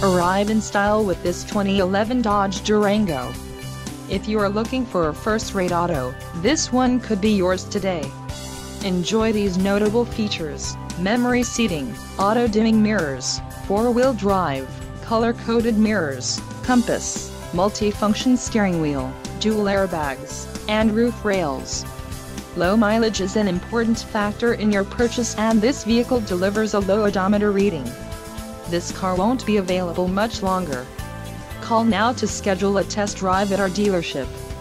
Arrive in style with this 2011 Dodge Durango. If you are looking for a first-rate auto, this one could be yours today. Enjoy these notable features: memory seating, auto-dimming mirrors, 4-wheel drive, color-coded mirrors, compass, multi-function steering wheel, dual airbags, and roof rails. Low mileage is an important factor in your purchase, and this vehicle delivers a low odometer reading. This car won't be available much longer. Call now to schedule a test drive at our dealership.